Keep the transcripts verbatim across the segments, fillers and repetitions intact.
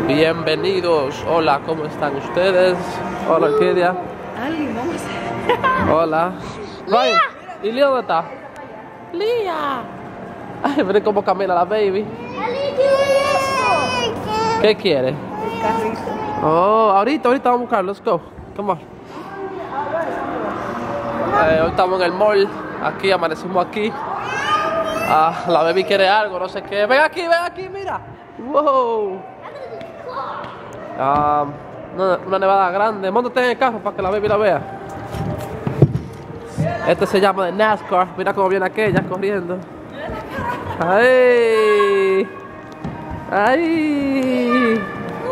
Bienvenidos. Hola, ¿cómo están ustedes? Hola, Orquídea. Hola. Ryan, ¿y Lía dónde está? Lía. Ay, miren cómo camina la baby. ¿Qué quiere? El carrito. Oh, ahorita, ahorita vamos a buscar. Let's go. Come on. Eh, hoy estamos en el mall. Aquí, amanecimos aquí. Ah, la baby quiere algo, no sé qué. Ven aquí, ven aquí, mira. Wow. Ah, una, una nevada grande. Móntate en el carro para que la baby la vea. Este se llama de NASCAR. Mira cómo viene aquella corriendo. ¡Ay! ¡Ay!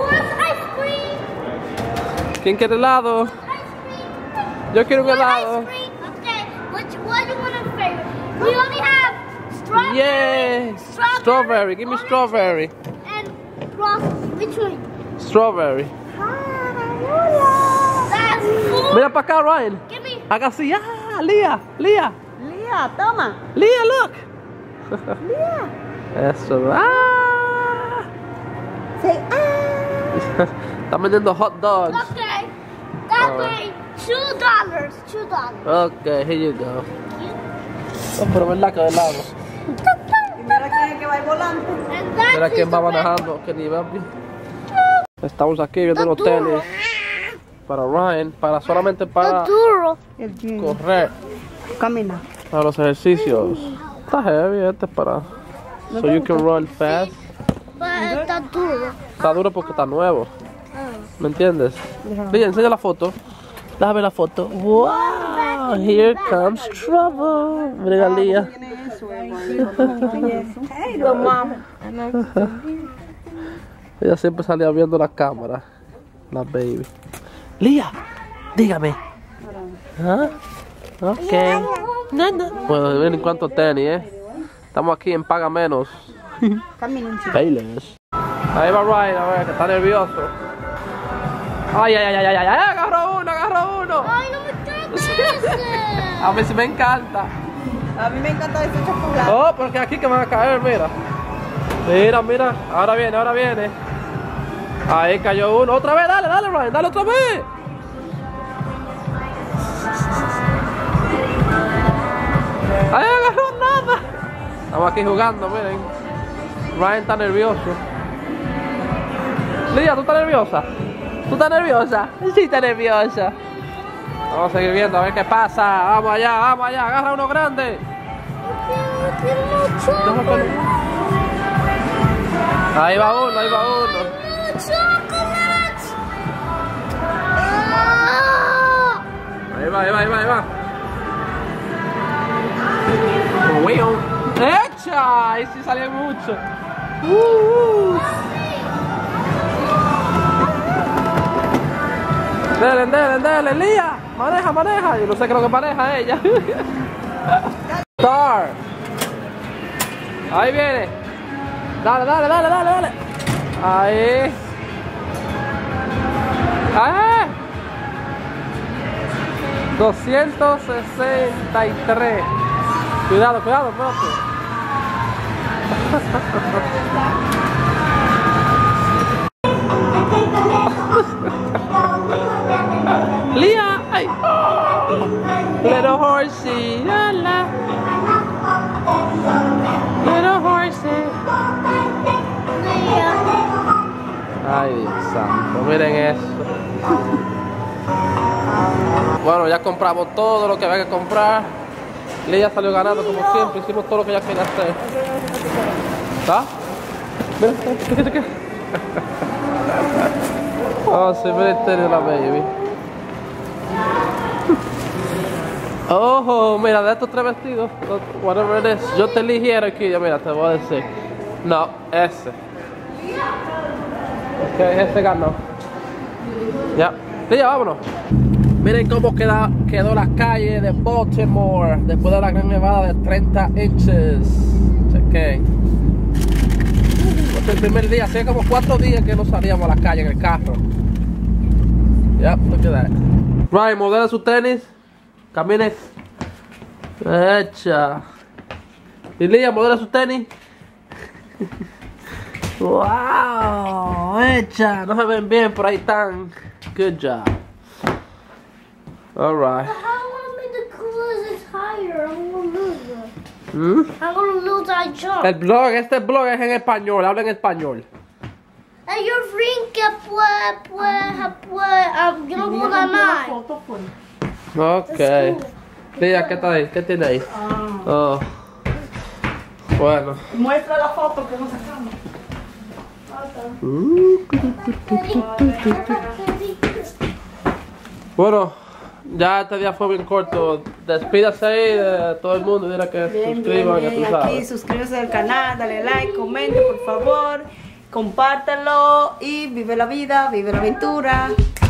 ¿Quién quiere helado? Yo quiero un helado. We only have strawberry. Yeah! Strawberry. Strawberry. Give me strawberry. And raspberry. Which one? Strawberry. That's four. Mira para acá, Ryan. Give me. Haga así. ¡Ah! Lía, Lía. Lía, toma. Lía, look. Lía. Eso. ¡Ah! Say ah. Están vendiendo hot dogs. Okay. That Oh. way, two dollars. Two dollars. Okay, here you go. Oh, pero verdad que de lado. Y mira quién es que va ahí volante. And that Mira is quién va the manejando, que ni va bien. Estamos aquí viendo unos tenis para Ryan, para solamente para The duro. El jean. correr, Camina. para los ejercicios. Está heavy, este es para so you can run fast. But the duro. Está duro porque está nuevo. ¿Me entiendes? Bien, enseña la foto. Déjame la foto. Wow, here comes trouble. Mira, Lía. Hey, no mames. Ella siempre salía viendo la cámara. La baby. Lía, dígame. ¿Ah? Ok. Nada. Bueno, miren cuántos tenis, eh. Estamos aquí en Paga Menos. Camina un chico. Payless. Ahí va Ryan, a ver, que está nervioso. Ay, ay, ay, ay, ay, ay, ay, agarró uno, agarró uno. Ay, no me toques. A mí sí me encanta. A mí me encanta ese chocolate. Oh, porque aquí que van a caer, mira. Mira, mira. Ahora viene, ahora viene. Ahí cayó uno. Otra vez, dale, dale, Ryan, dale otra vez. Ahí agarró nada. Estamos aquí jugando, miren. Ryan está nervioso. Lía, ¿tú estás nerviosa? ¿Tú estás nerviosa? Sí, está nerviosa. Vamos a seguir viendo a ver qué pasa. Vamos allá, vamos allá. Agarra uno grande. Ahí va uno, ahí va uno. Ahí va, ahí va, ahí va, ahí va. ¡Echa! Ahí sí salió mucho. Uh, uh. Dale, dale, dale, Lía. Maneja, maneja. Yo no sé qué es lo que maneja ella. Star. Ahí viene. Dale, dale, dale, dale, dale. Ahí. Ahí. doscientos sesenta y tres. Cuidado, cuidado, espérate. Lía, ay. Little horsey, la la. Little horsey. Ay, Dios santo, miren eso. Bueno, ya compramos todo lo que había que comprar. Lía salió ganando como siempre, hicimos todo lo que ella quería hacer. ¿Ah? Mira, ¿qué qué qué? Oh, sí, mira el tenis de la baby. Oh, mira, de estos tres vestidos, whatever it is, yo te eligiera aquí, ya mira, te voy a decir. No, ese. Ok, ese ganó. Ya, Lía, vámonos. Miren cómo queda, quedó la calle de Baltimore después de la gran nevada de treinta inches. Chequé. Este es el primer día, hacía como cuatro días que no salíamos a la calle en el carro. Yep, look at that. Ryan, modela sus tenis. Camine. Echa. Y Lía, modela sus tenis. Wow. mano hecha. No se ven bien, por ahí están. Good job. Alright. How am I meant to close it higher? I'm gonna lose it. ¿Mm? I'm gonna lose that jump. El blog, este blog es en español, habla en español. And your friend que puede, puede, puede, um, yo no puedo ganar. Foto fue. Ok. Lía, ¿qué tal? ¿Qué tiene ahí? Ah. Oh. Bueno. Muestra la foto que nos sacamos. Bueno, ya este día fue bien corto. Despídase ahí de todo el mundo. Dile que Bien, suscriban, bien, que tú bien. Aquí sabes. suscríbase al canal, dale like, comente por favor, compártanlo y vive la vida, vive la aventura.